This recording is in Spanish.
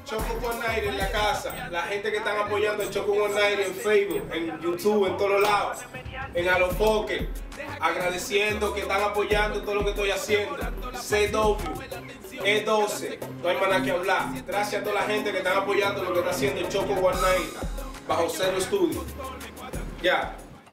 Choco One Night en la casa, la gente que están apoyando el Choco One Night en Facebook, en YouTube, en todos lados, en Alofoque, agradeciendo que están apoyando todo lo que estoy haciendo. CW, E12, no hay más nada que hablar. Gracias a toda la gente que están apoyando lo que está haciendo el Choco One Night bajo Cero Studio. Ya.